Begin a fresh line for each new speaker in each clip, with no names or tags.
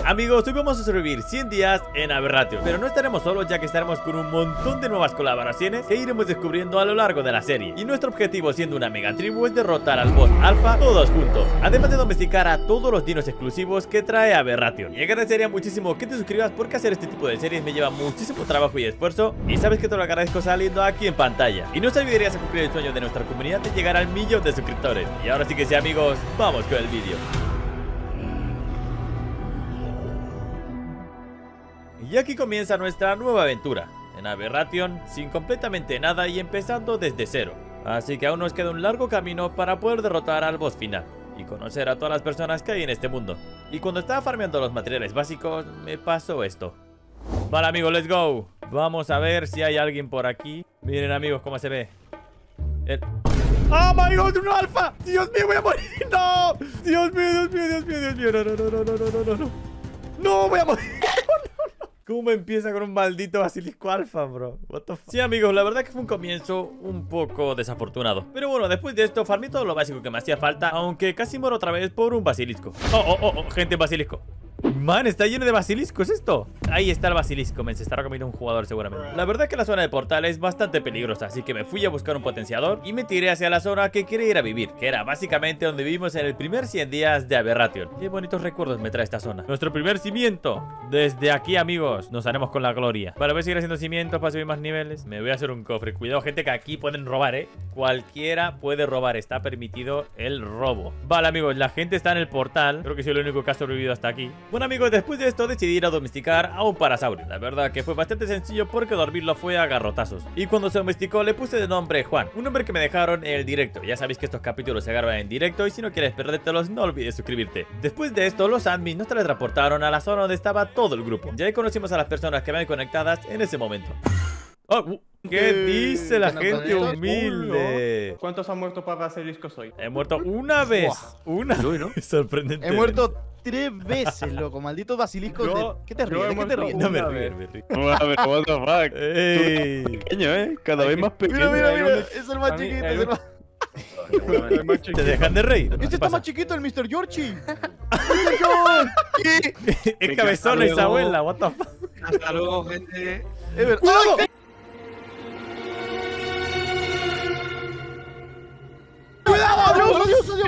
Amigos, hoy vamos a sobrevivir 100 días en Aberration. Pero no estaremos solos, ya que estaremos con un montón de nuevas colaboraciones que iremos descubriendo a lo largo de la serie. Y nuestro objetivo, siendo una mega tribu, es derrotar al boss alfa todos juntos, además de domesticar a todos los dinos exclusivos que trae Aberration. Y agradecería muchísimo que te suscribas, porque hacer este tipo de series me lleva muchísimo trabajo y esfuerzo, y sabes que te lo agradezco saliendo aquí en pantalla. Y no te ayudarías a cumplir el sueño de nuestra comunidad de llegar al 1.000.000 de suscriptores. Y ahora sí que sí, amigos, vamos con el vídeo. Y aquí comienza nuestra nueva aventura en Aberration, sin completamente nada y empezando desde cero. Así que aún nos queda un largo camino para poder derrotar al boss final y conocer a todas las personas que hay en este mundo. Y cuando estaba farmeando los materiales básicos, me pasó esto. Vale, amigos, let's go. Vamos a ver si hay alguien por aquí. Miren, amigos, cómo se ve. ¡Oh, my God! ¡Un alfa! ¡Dios mío, voy a morir! ¡No! ¡Dios mío, Dios mío, Dios mío, Dios mío! ¡No, no, no, no, no, no, no, no! ¡No, voy a morir! ¿Cómo empieza con un maldito basilisco alfa, bro? What the fuck? Sí, amigos, la verdad que fue un comienzo un poco desafortunado. Pero bueno, después de esto farmé todo lo básico que me hacía falta, aunque casi muero otra vez por un basilisco. Gente, basilisco. Man, está lleno de basiliscos esto. Ahí está el basilisco, se estará comiendo un jugador seguramente. La verdad que la zona de portal es bastante peligrosa, así que me fui a buscar un potenciador y me tiré hacia la zona que quería ir a vivir, que era básicamente donde vivimos en el primer 100 días de Aberration. Qué bonitos recuerdos me trae esta zona. Nuestro primer cimiento. Desde aquí, amigos, nos haremos con la gloria. Vale, voy a seguir haciendo cimientos para subir más niveles. Me voy a hacer un cofre. Cuidado, gente, que aquí pueden robar, cualquiera puede robar, está permitido el robo. Vale, amigos, la gente está en el portal. Creo que soy el único que ha sobrevivido hasta aquí. Bueno, amigos, después de esto decidí ir a domesticar a un parasaurio. La verdad que fue bastante sencillo, porque dormirlo fue a garrotazos. Y cuando se domesticó le puse de nombre Juan, un nombre que me dejaron en el directo. Ya sabéis que estos capítulos se graban en directo, y si no quieres perdértelos, no olvides suscribirte. Después de esto, los admins nos teletransportaron a la zona donde estaba todo el grupo. Ya ahí conocimos a las personas que habían conectadas en ese momento. ¿Qué dice la gente humilde?
¿Cuántos han muerto para basiliscos hoy?
He muerto una vez. Una vez. Sorprendente.
He muerto 3 veces, loco. Malditos basiliscos. ¿Qué te ríes? ¿De qué te ríes?
No me ríes, me ríes.
What the fuck.
Ey.
Pequeño, cada vez más pequeño.
Mira. Es el más chiquito. Es el más...
¿Te dejan de reír?
Este está más chiquito, el Mr. Georgie.
Es cabezona esa abuela, what the fuck.
Hasta luego, gente.
¡Cuidado! ¡Cuidado! ¡Adiós!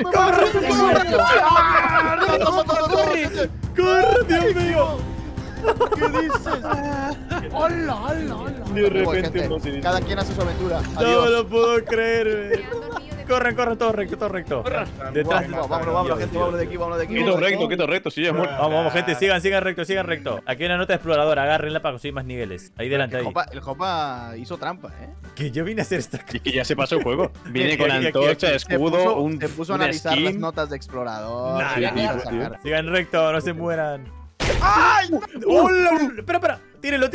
¡Corre, Dios mío!
¿Qué dices? ¡Hola!
De repente
cada quien hace su aventura.
No me lo puedo creer. Corren, todo recto. Detrás.
Vámonos, gente, vámonos de aquí.
Quieto recto, sí, ya es muerto.
Vamos, gente, sigan recto. Aquí hay una nota exploradora, agárrenla para conseguir más niveles. Ahí delante, ahí.
El Jopa hizo trampa,
Que yo vine a hacer esta cosa.
Y que ya se pasó el juego. Viene con antorcha, escudo,
se puso a analizar las notas de explorador.
Sigan recto, no se mueran. ¡Ay! ¡Hola! Espera. Tírelo.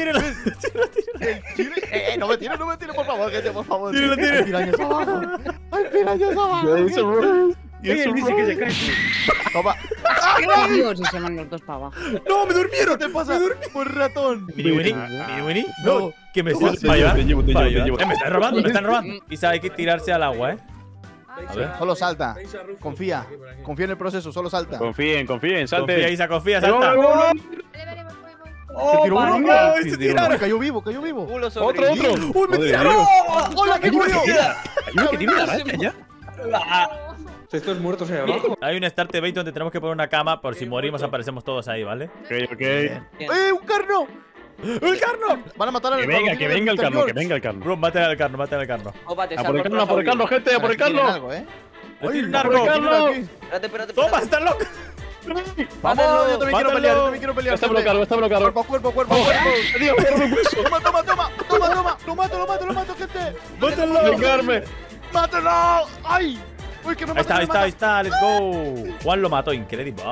No me tires, por favor, gente, por favor.
Tírelo.
Hay pirañas abajo.
Y él dice que se cae.
Toma.
Dios, y se van los dos para abajo.
¡No, me durmieron!
¿Qué te pasa? Por ratón.
Mini, no, que me estás para llevar.
Te llevo.
Me están robando. Isa, hay que tirarse al agua,
A ver. Solo salta. Confía en el proceso, solo salta.
Confíen, salte.
Confía, Isa, salta.
Se tiró uno.
Se tiraron.
Cayó vivo.
Otro.
¡Uy, me tiraron!
¡Hola, qué murió!
Hay uno que tiene una araña ya.
Estos muertos ahí abajo.
Hay un start bait donde tenemos que poner una cama, por si morimos aparecemos todos ahí, ¿vale?
Ok.
¡Un carno!
¡El carno!
Van a matar al
Que venga el carno.
Bro, mate al carno.
A por el carno, gente, a por el carno.
¡Le tiro un arco!
Espérate.
¡Toma, estás loco!
Vamos, yo también quiero pelear.
Está bloqueado.
Cuerpo.
Adiós,
Toma. Lo mato, gente.
vengarme.
¡Mátalo! ¡Ay! ¡Uy, que me mata!
Ahí está, let's go. Juan lo mató, increíble.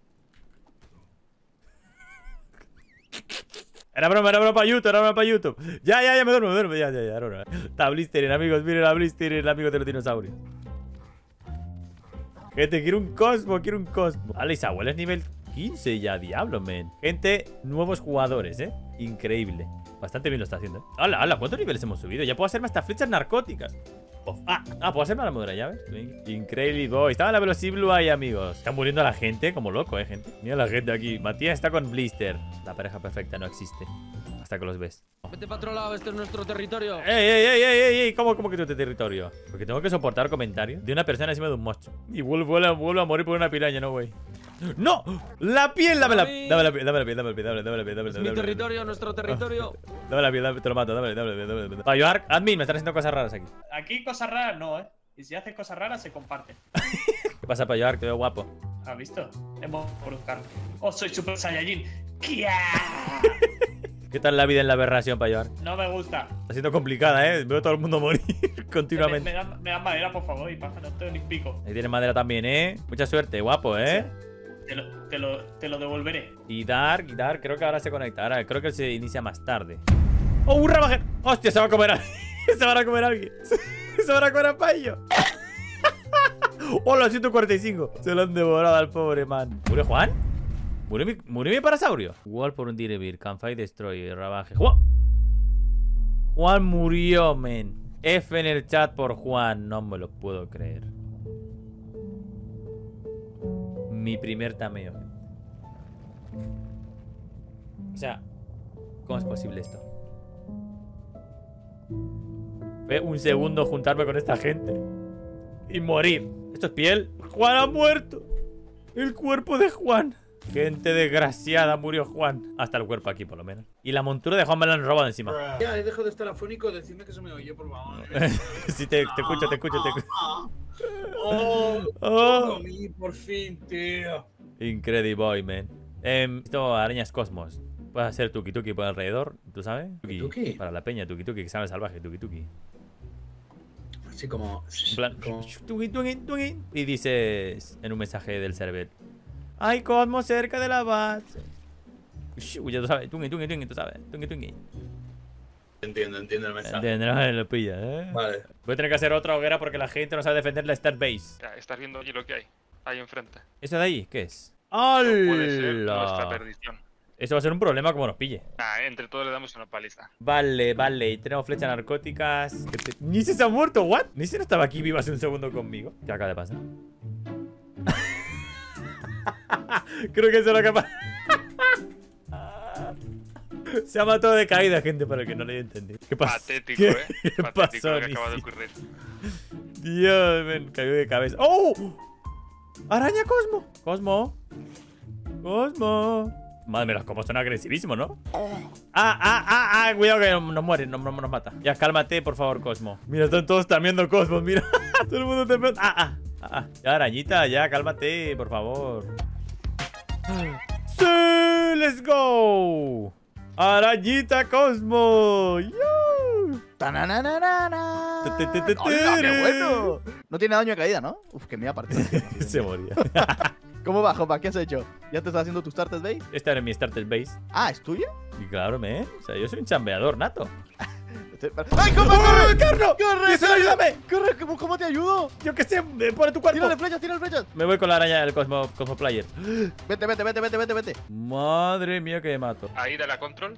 Era broma para YouTube, Ya, me duermo, ya. Está Blistering, amigos, miren a Blistering, el amigo de los dinosaurios. Gente, quiero un cosmo. Vale, Isabuel es nivel 15 ya, diablo, men. Gente, nuevos jugadores, increíble. Bastante bien lo está haciendo, ¡Hala! ¿Cuántos niveles hemos subido? Ya puedo hacerme hasta flechas narcóticas. puedo hacerme la armadura, ya ves. Increíble boy. Estaba en la Velocity Blue ahí, amigos. Está muriendo la gente como loco, gente. Mira la gente aquí. Matías está con Blister. La pareja perfecta no existe. Hasta que los ves.
Vete para otro lado, este es nuestro territorio.
¡Ey! ¿Cómo que tu territorio? Porque tengo que soportar comentarios de una persona encima de un monstruo. Y vuelvo a morir por una piraña, no, güey. ¡No! ¡La piel! Dame la piel. Dame la piel.
Es mi territorio, nuestro territorio.
Dame la piel, te lo mato. Dame. Payoark, admin, me están haciendo cosas raras aquí.
Aquí cosas raras no, Y si haces cosas raras, se comparten.
¿Qué pasa, Payoark? Te veo guapo.
¿Has visto? Hemos por buscar. ¡Oh, soy Super Saiyajin! ¡Kia!
¿Qué tal la vida en la aberración, Payoark?
No me gusta.
Está siendo complicada, Veo a todo el mundo morir continuamente.
Me dan madera, por favor, y pasa, no tengo ni pico.
Ahí tienes madera también, Mucha suerte, guapo,
Te lo devolveré.
Y Dark, creo que ahora se conecta. Ahora creo que se inicia más tarde. ¡Oh, un Ravager! ¡Hostia, se va a comer a... se van a comer a alguien! ¡Se van a comer a Payo! ¡Oh, los 145! Se lo han devorado al pobre man. ¿Murió Juan? ¿Murió mi parasaurio? Wall por un Direvir. Canfai Destroy. Ravaje. Juan murió, men. F en el chat por Juan. No me lo puedo creer. Mi primer tameo. O sea, ¿cómo es posible esto? Fue un segundo juntarme con esta gente y morir. Esto es piel. Juan ha muerto. El cuerpo de Juan. Gente desgraciada, murió Juan. Hasta el cuerpo aquí, por lo menos. Y la montura de Juan me la han robado encima.
Ya, he dejado de estar afónico. Decidme que se me oye, por favor.
Sí, te escucho.
Oh, comí, por fin, tío.
Incredible boy, man. Esto, arañas cosmos. Puedes hacer tuki-tuki por alrededor, ¿tú sabes?
¿Tuki?
Para la peña, tuki-tuki, que sabe salvaje, tuki-tuki.
Así como...
En plan, tuki-tuki. Y dices en un mensaje del server: ¡Hay cosmos cerca de la base! Ya tú sabes, tuki-tuki, tú sabes, tuki-tuki.
Entiendo el mensaje.
Entiendo, lo pilla,
Vale.
Voy a tener que hacer otra hoguera porque la gente no sabe defender la Start Base.
Ya, estás viendo allí lo que hay. Ahí enfrente.
¿Eso de ahí? ¿Qué es?
No puede ser nuestra perdición.
Eso va a ser un problema como nos pille.
Entre todos le damos una paliza.
Vale. Y tenemos flechas narcóticas. Nise se ha muerto, ¿what? Nise no estaba aquí vivo hace un segundo conmigo. ¿Qué acaba de pasar? Creo que eso es lo que pasa. Se ha matado de caída, gente, para el que no lo haya entendido. ¿Qué pasó?
Patético,
¿Qué
Patético
pasó,
lo que acaba de ocurrir.
Dios, me cayó de cabeza. ¡Oh! ¡Araña Cosmo! Madre mía, los cosmos son agresivísimos, ¿no? Cuidado que nos muere, nos mata. Ya, cálmate, por favor, Cosmo. Mira, están todos tamiendo Cosmos, mira. Todo el mundo tamiendo. Ya, arañita, ya, cálmate, por favor. ¡Sí! ¡Let's go! ¡Arañita Cosmo! ¡Yo!
¡Tananana! ¡Hola, qué bueno! No tiene daño de caída, ¿no? Uf, que me iba a partir.
Se moría.
¿Cómo va, Jopa? ¿Qué has hecho? ¿Ya te estás haciendo tu starter base?
Esta era mi starter base.
Ah, ¿es tuya?
Y claro, O sea, yo soy un chambeador nato.
¡Ay, Jopa, corre!
¡Carno!
¡Corre!
¡Eso, ayúdame!
¡Corre! ¿Cómo te ayudo?
Yo qué sé, pone tu cuerpo.
Tírale flechas.
Me voy con la araña del Cosmo Player.
Vete.
Madre mía, que me mato.
Ahí de la control.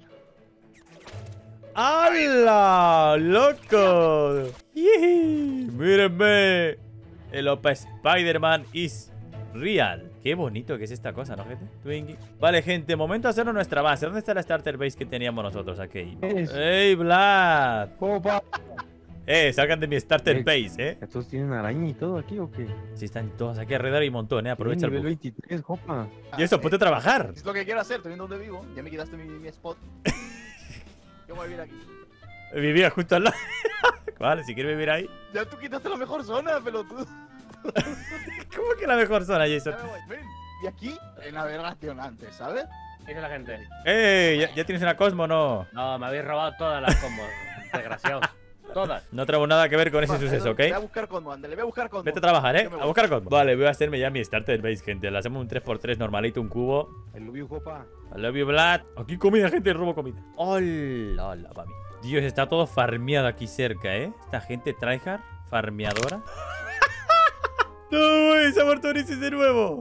¡Hala! ¡Loco! ¡Mírenme! El Opa Spider-Man is real. Qué bonito que es esta cosa, ¿no, gente? Twinkie. Vale, gente, momento de hacernos nuestra base. ¿Dónde está la starter base que teníamos nosotros aquí? ¡Ey, Vlad!
Opa.
Sacan de mi starter base,
¿Estos tienen araña y todo aquí o qué?
Sí, están todos aquí alrededor y un montón, Aprovecha el
nivel
bug.
23, Jopa.
Y eso, ponte a trabajar.
Es lo que quiero hacer, estoy viendo dónde vivo. Ya me quitaste mi spot. Yo voy a vivir aquí.
Vivía justo al lado. Vale, si quieres vivir ahí.
Ya tú quitaste la mejor zona, pelotudo.
¿Cómo que la mejor zona, Jason?
Ven, y aquí, en navegación antes, ¿sabes?
¿Qué dice la gente?
¿Ya tienes una Cosmo, no?
No, me habéis robado todas las combos. Desgraciados. Todas.
No tengo nada que ver con ese suceso, ¿ok?
Voy a buscar Cosmo, ándale, voy a buscar Cosmo.
Vete a trabajar, a buscar Cosmo. Vale, voy a hacerme ya mi starter base, gente. Le hacemos un 3x3 normalito, un cubo.
I love you, Jopa.
I love you, Vlad. Aquí comida, gente, robo comida. Hola, papi. Dios, está todo farmeado aquí cerca, Esta gente tryhard, farmeadora. No, se ha muerto Ulises de nuevo.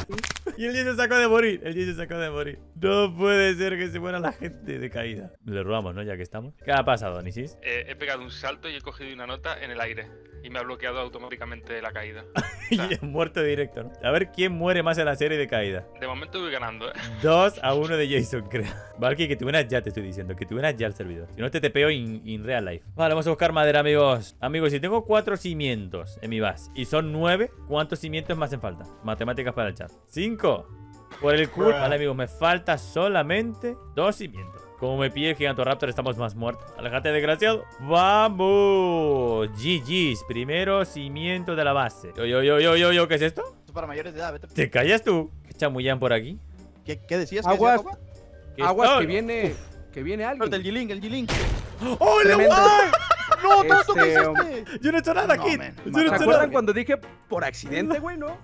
Y el Jason se acaba de morir. El Jason se acaba de morir. No puede ser que se muera la gente de caída. Le robamos, ¿no? Ya que estamos. ¿Qué ha pasado, Anisis?
He pegado un salto y he cogido una nota en el aire. Y me ha bloqueado automáticamente la caída.
Y muerto directo, ¿no? A ver quién muere más en la serie de caída.
De momento voy ganando,
2-1 de Jason, creo. Valky, que te unas ya, te estoy diciendo. Que te unas ya al servidor. Si no, te tepeo in real life. Vale, vamos a buscar madera, amigos. Amigos, si tengo 4 cimientos en mi base y son 9, ¿cuántos cimientos me hacen falta? Matemáticas para el chat. 5. Por el culo. Vale, amigos, me falta solamente 2 cimientos. Como me pide el Gigantoraptor, estamos más muertos. Aléjate, desgraciado. ¡Vamos! GG's. Primero cimiento de la base. Yo, ¿qué es esto?
Esto es para mayores de edad, vete.
¿Te callas tú? ¿Qué chamullan por aquí?
¿Qué decías?
Aguas.
¿Qué decías, Copa?
Aguas,
Oh,
que viene. Que viene alguien.
El G-Link, el G-Link.
¡Oh, no!
Tremendo.
¡Ay!
¡No, tonto, qué
Este,
hiciste!
Yo no he hecho nada,
No,
Kid.
man.
Yo no
¿Se
he
¿Se
hecho
acuerdan
nada.
cuando dije por accidente, güey, no?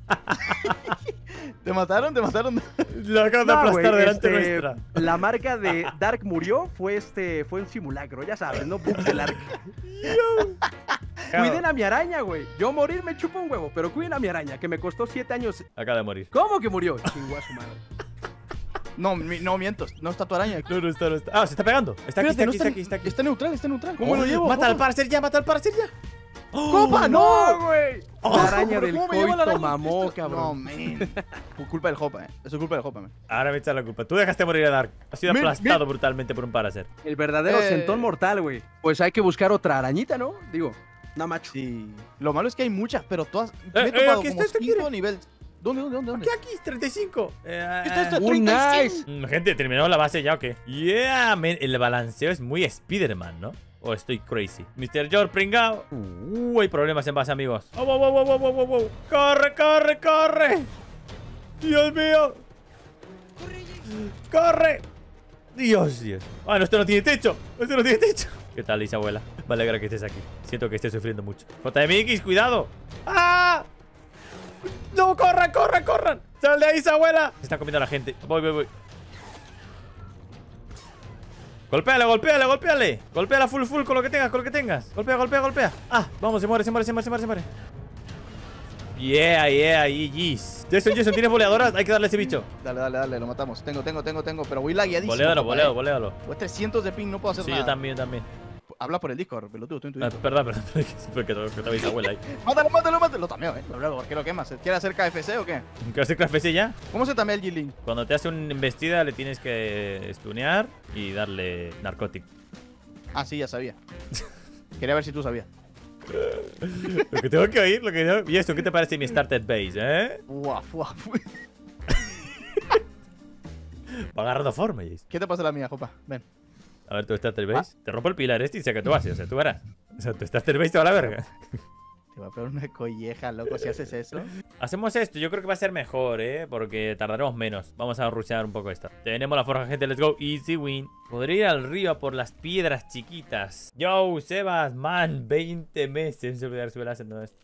¿Te mataron? ¿Te mataron?
Lo acaban de
No,
aplastar
güey,
delante nuestra.
La marca de Dark murió, fue un simulacro, ya sabes, no bugs del Ark. Cuiden a mi araña, güey. Yo morir me chupa un huevo, pero cuiden a mi araña, que me costó 7 años.
Acaba de morir.
¿Cómo que murió? Chingó a su madre.
No, no mientos. No está tu araña.
No está. Ah, se está pegando. Está aquí,
Espérate,
está aquí.
Está neutral, está neutral. ¿Cómo lo llevo?
Mata al Parser ya, mata al Parser ya.
¡Copa, no!
güey!
Oh,
La araña del
¿Cómo me lleva la
coito
araña?
mamó,
No,
cabrón.
man. Por culpa del Jopa, Eso es culpa del Jopa, man.
Ahora me echan la culpa. Tú dejaste morir a Dark. Ha sido
Mira,
aplastado brutalmente por un Paracer.
El verdadero sentón mortal, güey. Pues hay que buscar otra arañita, ¿no? Digo, nada macho.
Sí. Lo malo es que hay muchas, pero todas. Me he
aquí
topado
está,
como
este
5
quiere.
niveles. ¿Dónde?
Aquí, 35.
Esto,
Un
36.
nice.
Gente, ¿terminamos la base ya o qué? Yeah, man. El balanceo es muy Spider-Man, ¿no? O estoy crazy. Mr. George, pringao. Hay problemas en base, amigos. Wow. ¡Corre! ¡Dios mío! ¡Corre! Dios. Ah, no, esto no tiene techo. ¿Qué tal, Isabuela? Me alegra que estés aquí. Siento que estés sufriendo mucho. JMX, cuidado. ¡Ah! ¡No, corran! ¡Sal de ahí, Isabuela! Se está comiendo a la gente. Voy. Golpéale. Golpéala full con lo que tengas. Golpea. Ah, vamos, se muere. Yeah, GG's. Jason, ¿tienes boleadoras? Hay que darle a ese bicho.
Dale, lo matamos. Tengo, pero voy lagueadísimo.
Bolealo.
Pues 300 de ping, no puedo hacer
Sí,
nada.
yo también.
Habla por el Discord, pelotudo, tú en tu Discord.
Perdón. Porque te veis abuela ahí.
Mátalo. Lo tameo, Luego, ¿por qué lo quemas? ¿Quieres hacer KFC o qué?
¿Qué hace KFC ya?
¿Cómo se tamea el G-Link?
Cuando te hace una embestida le tienes que stunear y darle narcótico.
Ah, sí, ya sabía. Quería ver si tú sabías.
Lo que tengo que oír, ¿Y eso qué te parece mi started base,
Guau.
Va agarrando forma, Jace.
¿Qué te pasa la mía, Jopa? Ven.
A ver, tu starter base. Te rompo el pilar y saca tu base, o sea, tú verás. O sea, tu starter base te va a la verga.
Te va a pegar una colleja, loco, si haces eso.
Hacemos esto, yo creo que va a ser mejor, porque tardaremos menos. Vamos a rushear un poco esto. Tenemos la forja, gente, let's go, easy win. Podría ir al río a por las piedras chiquitas. Yo, Sebas, man, 20 meses se olvidar subir haciendo esto.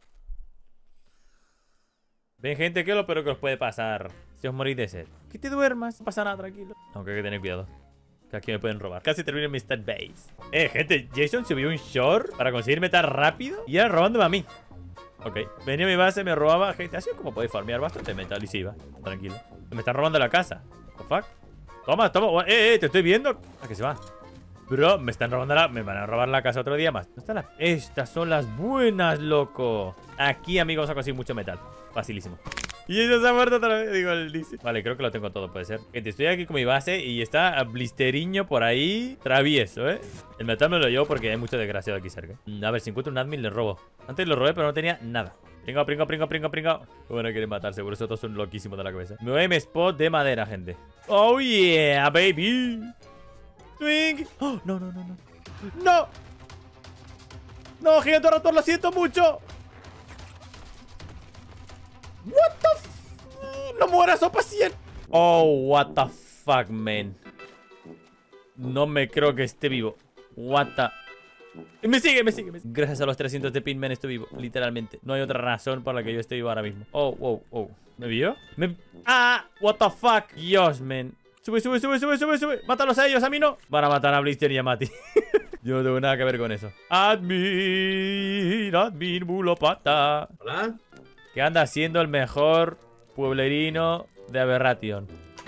Ven, gente, que lo peor que os puede pasar si os morís de sed. Que te duermas, no pasa nada, tranquilo. Aunque hay que tener cuidado, que aquí me pueden robar. Casi termino mi stat base. Gente, Jason subió un short para conseguir metal rápido y era robándome a mí. Ok, venía a mi base, me robaba. Gente, así como podéis farmear bastante metal y se iba. Tranquilo. Me están robando la casa. What the fuck? Toma. Te estoy viendo. ¿A que se va? Bro, me están robando me van a robar la casa otro día más. ¿Dónde están Estas son las buenas, loco. Aquí, amigos, vamos a conseguir mucho metal. Facilísimo. Y ella se ha muerto otra vez, digo el DC. Vale, creo que lo tengo todo, puede ser. Gente, estoy aquí con mi base y está Blisteriño por ahí. Travieso, El metal me lo llevo porque hay mucho desgraciado aquí cerca. A ver, si encuentro un admin le robo. Antes lo robé, pero no tenía nada. Pringa. Bueno, quieren matar, seguro. Esos todos son loquísimos de la cabeza. Me voy a mi spot de madera, gente. Oh, yeah, baby. Swing. Oh, no. No, Gigantoraptor, lo siento mucho. What the f... No mueras, sopa 100. Oh, what the fuck, man. No me creo que esté vivo. What the... Me sigue. Gracias a los 300 de Pinman estoy vivo, literalmente. No hay otra razón por la que yo esté vivo ahora mismo. Oh, wow. ¿Me vio? What the fuck. Dios, man. Sube. Mátalos a ellos, a mí no. Van a matar a Blister y a Mati. Yo no tengo nada que ver con eso. Admin, bulopata.
Hola.
Que anda siendo el mejor pueblerino de Aberration.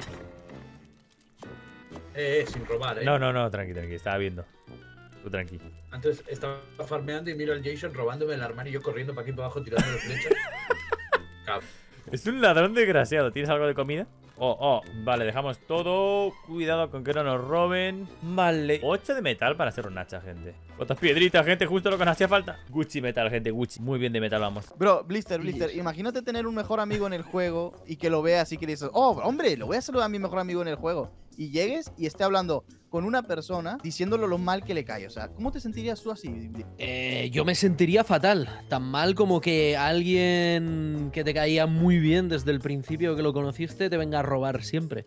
Sin robar,
No, tranqui, estaba viendo. Tú tranqui.
Antes estaba farmeando y miro al Jason robándome el armario y yo corriendo para aquí para abajo tirando flechas. Cabrón.
Es un ladrón desgraciado. ¿Tienes algo de comida? Vale, dejamos todo. Cuidado con que no nos roben. Vale, 8 de metal para hacer un hacha, gente. ¿Cuántas piedritas, gente? Justo lo que nos hacía falta. Gucci metal, gente, Gucci. Muy bien de metal, vamos.
Bro, Blister, imagínate tener un mejor amigo en el juego y que lo veas y que dices, oh, hombre, lo voy a saludar a mi mejor amigo en el juego. Y llegues y esté hablando con una persona diciéndolo lo mal que le cae. O sea, ¿cómo te sentirías tú así?
Yo me sentiría fatal. Tan mal como que alguien que te caía muy bien desde el principio que lo conociste te venga a robar siempre.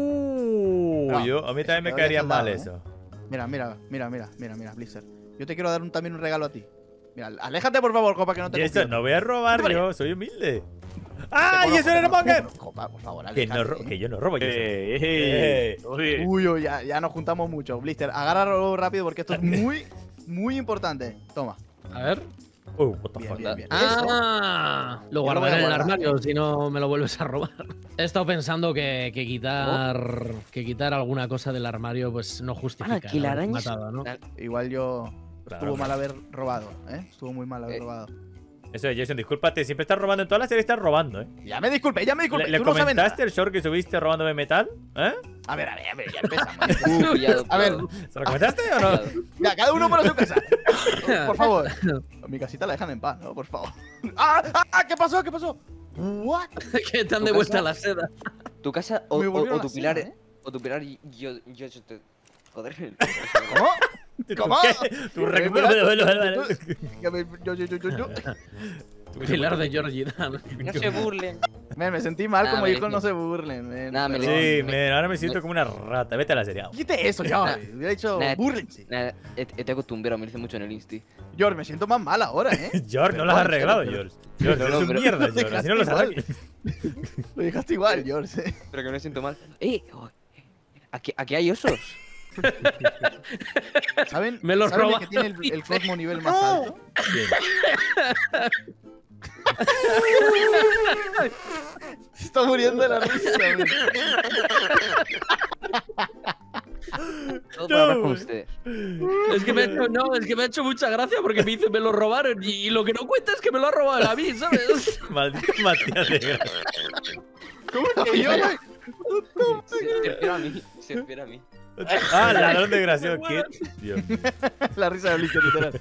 A mí también me caería mal eso.
Mira, Blister. Yo te quiero dar también un regalo a ti. Mira, aléjate por favor, Copa, que no te
Eso, no voy a robar
vale.
Yo, soy humilde. ¡Ah! ¡Y eso era Monger!
Copa, por favor,
Que
aléjate.
yo no robo.
Uy, ya nos juntamos mucho. Blister, agárralo rápido porque esto es muy importante. Toma.
A ver.
What the fuck.
Bien.
Lo guardaré en el armario si no me lo vuelves a robar. He estado pensando que quitar alguna cosa del armario pues no justifica.
Aquí la araña.
Matado, ¿no?
Igual yo... Estuvo mal
claro.
haber robado, ¿eh? Estuvo muy mal haber robado.
Eso, Jason, discúlpate. Siempre estás robando. En todas las series estás robando,
Ya me disculpe.
¿Le
Tú no sabes
comentaste
nada.
el short que subiste robándome metal? ¿Eh?
A ver, ya empezamos. A ver,
¿Se lo comentaste o no?
ya, cada uno para su casa. Por favor. Mi casita la dejan en paz, ¿no? Por favor. ¿Qué pasó? ¿What?
Que te han devuelto la seda.
Tu casa o tu pilar, o tu pilar yo te... Joder.
¿Cómo? ¿Cómo?
Tu recuerdo.
Tu pilar de Georgie Dan.
No se burlen.
Me sentí mal como dijo no se burlen.
Sí, ahora me siento como una rata. Vete a la serie.
Quite eso, ya. Hubiera dicho búrlense.
Estoy acostumbrado, me dice mucho en el Insti.
George, me siento más mal ahora,
George, no lo has arreglado, George. George, eres un mierda, George. Así no lo arreglas.
Lo dejaste igual, George.
Pero que no me siento mal. Aquí hay osos.
¿Saben?
Me los
¿Saben
roba.
que tiene el Cosmo nivel más alto? Se está muriendo de la risa, güey.
Todo para hablar con ustedes.
Es que me ha hecho mucha gracia porque me dice me lo robaron y lo que no cuenta es que me lo ha robado a mí, ¿sabes?
Maldito Matías de Gra.
¿Cómo que yo?
Se refiere a mí.
Ladrón desgraciado. ¿Qué? Dios.
La risa de Blister, literal.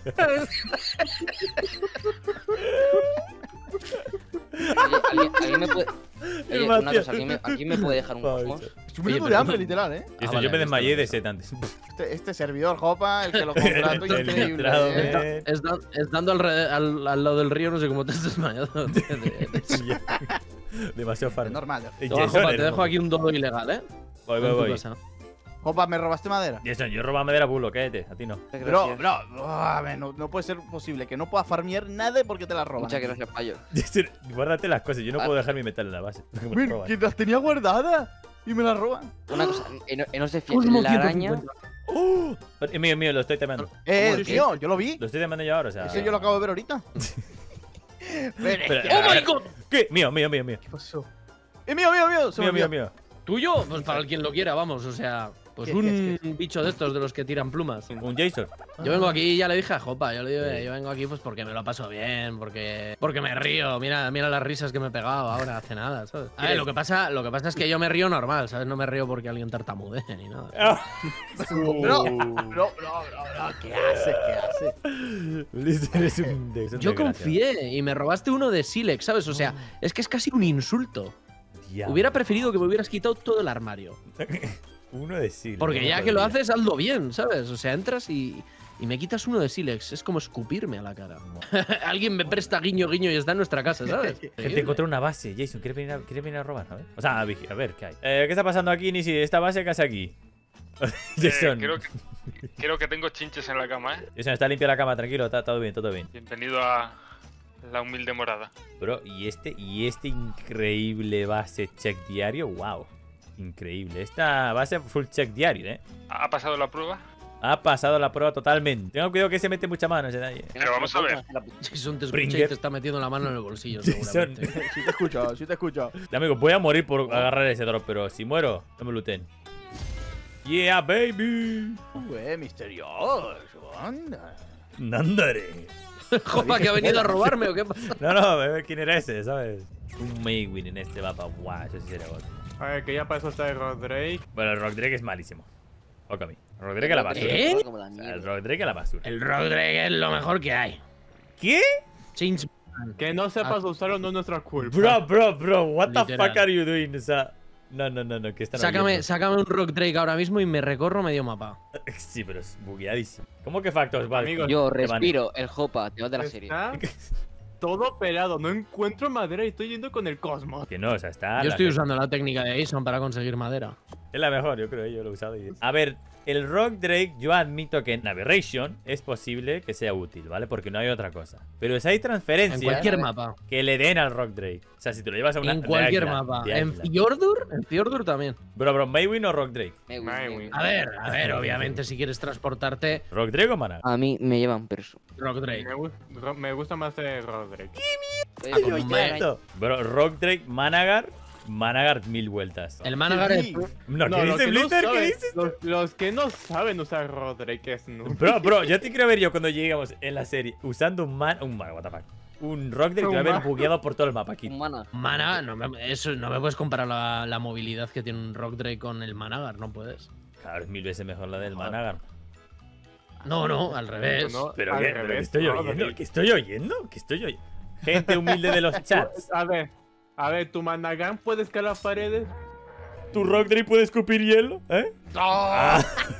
¿Alguien me puede...? Oye, una cosa, ¿alguien me puede dejar un cosmos?
Estoy muriendo de hambre, literal,
Yo me desmayé de sed antes.
Este servidor, Jopa, el que lo contrató, increíble.
Es dando al lado del río, no sé cómo te has desmayado.
Demasiado farm.
Es normal.
Toma, Jopa, te dejo aquí un dodo ilegal, ¿eh?
Voy.
Jopa, ¿me robaste madera?
Jason, yo robo madera bulo, cállate. A ti no.
Bro, no puede ser posible que no puedas farmear nada porque te la roban.
Muchas gracias, payo.
Jason, guárdate las cosas. Yo no puedo dejar mi metal en la base.
Que las tenía guardadas y me las roban.
Una cosa, no se fía. La araña...
Mío, lo estoy temando.
Tío, yo lo vi.
Lo estoy temando yo ahora, o sea.
Ese yo lo acabo de ver ahorita.
¡Oh my god! ¿Qué? Mío.
¿Qué pasó? Mío.
¿Tuyo? Pues para el quien lo quiera, vamos, o sea... Pues un bicho de estos, de los que tiran plumas.
Un Jason.
Yo vengo aquí, ya le dije a Jopa, yo vengo aquí pues porque me lo paso bien, porque me río. Mira las risas que me he pegado ahora hace nada, ¿sabes? A ver, lo que pasa es que yo me río normal, ¿sabes? No me río porque alguien tartamudee ni nada.
Bro, ¿qué hace?
Eres un Jason.
Yo confié y me robaste uno de Silex, ¿sabes? O sea, es que es casi un insulto.
Diablo.
Hubiera preferido que me hubieras quitado todo el armario.
Uno de Silex.
Porque ya que lo haces, hazlo bien, ¿sabes? O sea, entras y me quitas uno de Silex. Es como escupirme a la cara. Alguien me presta guiño y está en nuestra casa, ¿sabes?
Gente, encontré una base. Jason, ¿quieres venir a robar? A ver. O sea, a ver, ¿qué hay? ¿Qué está pasando aquí, Nisi? ¿Esta base qué hace aquí? Jason.
Creo que tengo chinches en la cama,
Jason, está limpia la cama, tranquilo, está todo bien, todo bien.
Bienvenido a la humilde morada.
Bro, y este increíble base check diario, wow. Increíble. Esta base full check diario,
¿Ha pasado la prueba?
Ha pasado la prueba totalmente. Tengo cuidado que se mete mucha mano ese de ahí.
Pero vamos a ver.
Jason te escucha y te está metiendo la mano en el bolsillo, seguramente.
Sí te escucho, sí te escucho.
Amigo, voy a morir por agarrar ese drop, pero si muero, no me looten. Yeah, baby.
Misterioso. Anda.
Nandare.
Jopa, que ha venido a robarme o qué pasa.
No, bebé, ¿quién era ese, sabes? Un Maywin en este mapa. Guau, eso sí sería God.
A ver, que ya pasó hasta el Rock Drake.
Bueno, el Rock Drake es malísimo. Ojo a mí. Rock Drake a la basura.
¿Eh?
O sea, el Rock Drake a la basura.
El Rock Drake es lo mejor que hay.
¿Qué?
Change.
Que no sepas usarlo no es nuestra culpa.
Bro, what the
Literal.
fuck are you doing? O sea, no, que está
Sácame un Rock Drake ahora mismo y me recorro medio mapa.
Sí, pero es bugueadísimo. ¿Cómo que factos, vale?
Amigos,
Yo respiro, el Jopa, te vas de la serie.
Está todo pelado, no encuentro madera y estoy yendo con el Cosmos.
Que no, o sea, está...
Yo estoy usando la técnica de Jason para conseguir madera.
Es la mejor, yo creo, yo lo he usado. A ver, el Rock Drake, yo admito que en Aberration es posible que sea útil, ¿vale? Porque no hay otra cosa. Pero si hay transferencias...
En cualquier mapa.
Que le den al Rock Drake. O sea, si te lo llevas a una...
En cualquier
de águila,
mapa.
de
En
águila.
Fiordur también.
Bro, Maywin o Rock Drake.
Maywin.
A ver, obviamente si quieres transportarte,
¿Rock Drake o Mana?
A mí me llevan preso.
Rock Drake.
Me gusta más el Rock Drake.
Bro, Rock Drake, Managar 1000 vueltas.
El Managar es...
No,
No,
¿qué
los
dices,
que no
Blister? ¿Qué
saben-
dices?
Los que no saben usar Rock Drake es no.
Bro, yo te quiero ver yo cuando lleguemos en la serie usando un what the fuck. Un Rock Drake que va a haber bugueado por todo el mapa aquí.
Mana, no me puedes comparar la movilidad que tiene un Rock Drake con el Managar, no puedes.
Claro, es 1000 veces mejor la del Managar.
No, al revés.
No,
Pero
al
¿qué
revés,
estoy
Rock
oyendo?
Drake.
¿Qué estoy oyendo? Gente humilde de los chats.
A ver, tu Managan puede escalar paredes.
¿Tu Rock Drake puede escupir hielo? ¿Eh? Ah.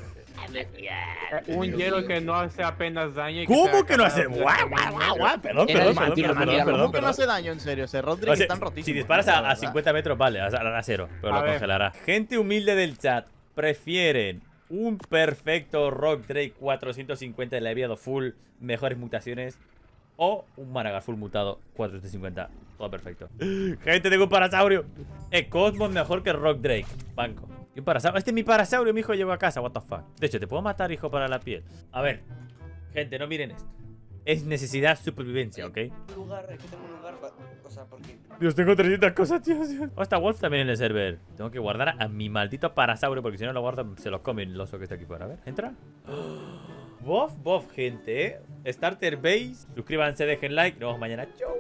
Un hielo que no hace apenas daño. y
¿Cómo
sea
que no
capaz
hace?
de-
Guau. Perdón.
¿Cómo que no hace daño, en serio? Ese Rock Drake
O sea,
están rotísimos.
si disparas a
¿verdad?
50 metros, vale, hará 0, pero
A
lo
ver.
congelará. Gente humilde del chat, ¿prefieren un perfecto Rock Drake 450 de leviado full, mejores mutaciones, o un Managar full mutado 450, todo perfecto? Gente, tengo un parasaurio. Cosmos mejor que Rock Drake. Banco. Y un parasaurio. Este es mi parasaurio, mi hijo llegó a casa, what the fuck. De hecho, te puedo matar, hijo, para la piel. A ver, gente, no miren esto. Es necesidad supervivencia, ¿ok?
Es que tengo un lugar, o sea, porque...
Dios, tengo 300 cosas, tío. Oh, está Wolf también en el server. Tengo que guardar a mi maldito parasaurio, porque si no lo guardo, se lo come el oso que está aquí fuera. A ver, entra. Bof, gente, Starter Base. Suscríbanse, dejen like. Nos vemos mañana. Chau.